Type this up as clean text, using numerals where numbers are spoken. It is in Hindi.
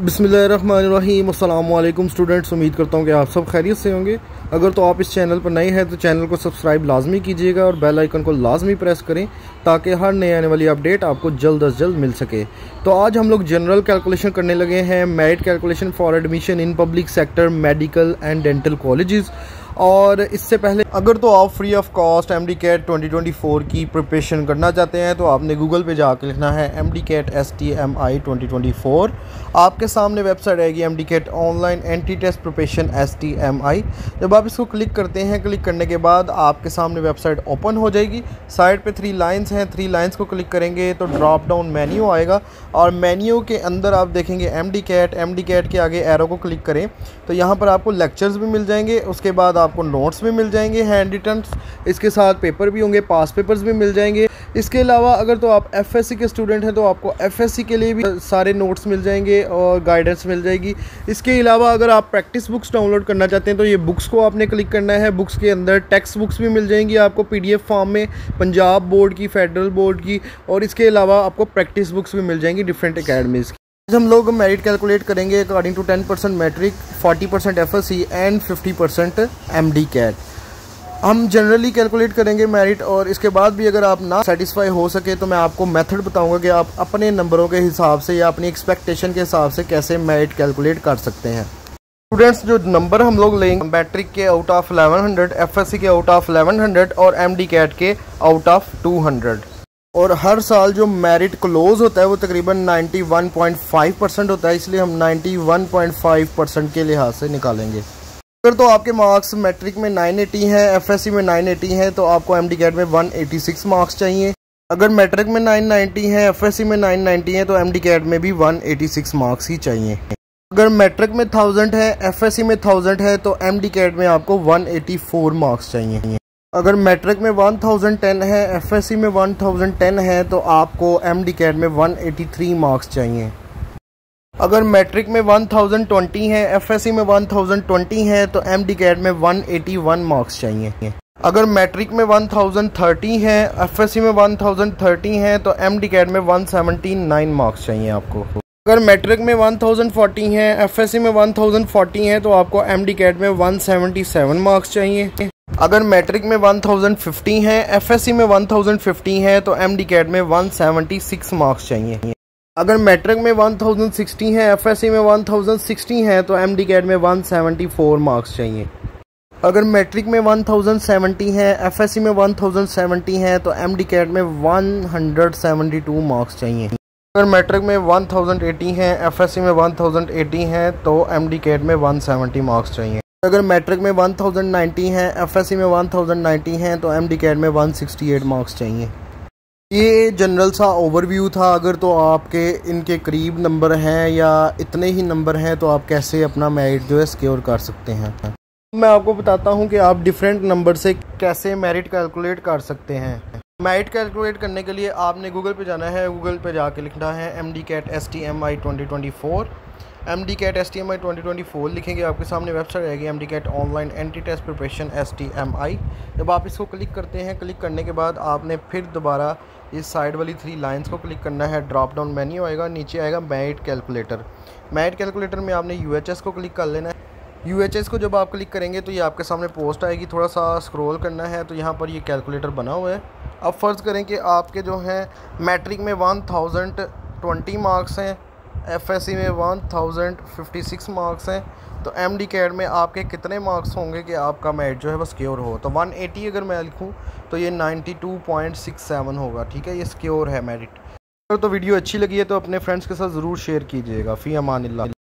बिस्मिल्लाहिर्रहमानिर्रहीम। अस्सलाम वालेकुम स्टूडेंट्स, उम्मीद करता हूँ कि आप सब खैरियत से होंगे। अगर तो आप इस चैनल पर नए हैं तो चैनल को सब्सक्राइब लाजमी कीजिएगा और बेल आइकन को लाजमी प्रेस करें ताकि हर नए आने वाली अपडेट आपको जल्द अज जल्द मिल सके। तो आज हम लोग जनरल कैलकुलेशन करने लगे हैं, merit calculation for admission in public sector medical and dental colleges. और इससे पहले अगर तो आप फ्री ऑफ कॉस्ट MD-CAT 2024 की प्रिपरेशन करना चाहते हैं तो आपने गूगल पे जाकर लिखना है MD-CAT STMI 2024। आपके सामने वेबसाइट आएगी MD-CAT online entry test preparation STMI। जब आप इसको क्लिक करते हैं, क्लिक करने के बाद आपके सामने वेबसाइट ओपन हो जाएगी। साइड पे 3 लाइंस हैं, 3 लाइंस को क्लिक करेंगे तो ड्रॉप डाउन मेन्यू आएगा और मेन्यू के अंदर आप देखेंगे MD-CAT के आगे एरो को क्लिक करें तो यहाँ पर आपको लेक्चर्स भी मिल जाएंगे, उसके बाद आपको नोट्स भी मिल जाएंगे, हैंड रिटन्स, इसके साथ पेपर भी होंगे, पास पेपर्स भी मिल जाएंगे। इसके अलावा अगर तो आप FSC के स्टूडेंट हैं तो आपको FSC के लिए भी सारे नोट्स मिल जाएंगे और गाइडेंस मिल जाएगी। इसके अलावा अगर आप प्रैक्टिस बुक्स डाउनलोड करना चाहते हैं तो ये बुक्स को आपने क्लिक करना है। बुक्स के अंदर टेक्स्ट बुक्स भी मिल जाएंगी आपको PDF फॉर्म में, पंजाब बोर्ड की, फेडरल बोर्ड की, और इसके अलावा आपको प्रैक्टिस बुक्स भी मिल जाएंगी डिफरेंट अकेडमीज़ की। हम लोग मेरिट कैलकुलेट करेंगे according to 10% matric, 40% FSC and 50% MD-CAT। हम जनरली कैलकुलेट करेंगे मेरिट, और इसके बाद भी अगर आप ना सेटिस्फाई हो सके तो मैं आपको मेथड बताऊंगा कि आप अपने नंबरों के हिसाब से या अपनी एक्सपेक्टेशन के हिसाब से कैसे मेरिट कैलकुलेट कर सकते हैं। स्टूडेंट्स, जो नंबर हम लोग लेंगे मैट्रिक के आउट ऑफ 1100, FSC के आउट ऑफ 1100 और MD-CAT के आउट ऑफ 200। और हर साल जो मेरिट क्लोज होता है वो तकरीबन 91.5% होता है, इसलिए हम 91.5% के लिहाज से निकालेंगे। अगर तो आपके मार्क्स मैट्रिक में 980 हैं, FSC में 980 हैं तो आपको MD-CAT में 186 मार्क्स चाहिए। अगर मैट्रिक में 990 हैं, FSC में 990 हैं तो MD-CAT में भी 186 मार्क्स ही चाहिए। अगर मैट्रिक में 1000 है, FSC में 1000 है तो MD-CAT में आपको 184 मार्क्स चाहिए। अगर मैट्रिक में 1010 है, FSC में 1010 है तो आपको MD-CAT में 183 मार्क्स चाहिए। अगर मैट्रिक में 1020 है, FSC में 1020 है तो MD-CAT में 181 मार्क्स चाहिए। अगर मैट्रिक में 1030 है, FSC में 1030 है तो MD-CAT में 179 मार्क्स चाहिए आपको। अगर मैट्रिक में 1040 है, FSC में 1040 है तो आपको MD-CAT में 177 मार्क्स चाहिए। अगर मैट्रिक में 1050 है, FSC में 1050 है तो MD-CAT में 176 मार्क्स चाहिए। अगर मैट्रिक में 1060 है, FSC में 1060 है तो MD-CAT में 174 मार्क्स चाहिए। अगर मैट्रिक में 1070 है, FSC में 1070 है तो MD-CAT में 172 मार्क्स चाहिए। अगर मैट्रिक में 1080 है, FSC में 1080 है तो MD-CAT में 170 मार्क्स चाहिए। अगर मैट्रिक में 1090 है, FSC में 1090 है तो MD-CAT में 168 मार्क्स चाहिए। ये जनरल सा ओवरव्यू था। अगर तो आपके इनके करीब नंबर हैं या इतने ही नंबर हैं तो आप कैसे अपना मेरिट जो है सिक्योर कर सकते हैं। मैं आपको बताता हूँ कि आप डिफरेंट नंबर से कैसे मेरिट कैलकुलेट कर सकते हैं। मेरिट कैलकुलेट करने के लिए आपने गूगल पे जाना है, गूगल पे जाके लिखना है MD-CAT STMI 2024। MD-CAT STMI 2024 लिखेंगे, आपके सामने वेबसाइट आएगी MD-CAT online entry test preparation STMI। जब आप इसको क्लिक करते हैं, क्लिक करने के बाद आपने फिर दोबारा इस साइड वाली 3 लाइंस को क्लिक करना है। ड्रॉप डाउन मेन्यू आएगा, नीचे आएगा मेरिट कैलकुलेटर। मेरिट कैलकुलेटर में आपने UHS को क्लिक कर लेना है। UHS को जब आप क्लिक करेंगे तो ये आपके सामने पोस्ट आएगी, थोड़ा सा स्क्रॉल करना है तो यहाँ पर ये कैलकुलेटर बना हुआ है। अब फ़र्ज़ करें कि आपके जो हैं मैट्रिक में 1020 मार्क्स हैं, FSC में 1056 मार्क्स हैं तो MD-CAT में आपके कितने मार्क्स होंगे कि आपका मेरिट जो है वो सिक्योर हो। तो 180 अगर मैं लिखूँ तो ये 92.67 होगा। ठीक है, ये सिक्योर है मेरिट। तो वीडियो अच्छी लगी है तो अपने फ्रेंड्स के साथ ज़रूर शेयर कीजिएगा। फ़ी अमानिल्लाह।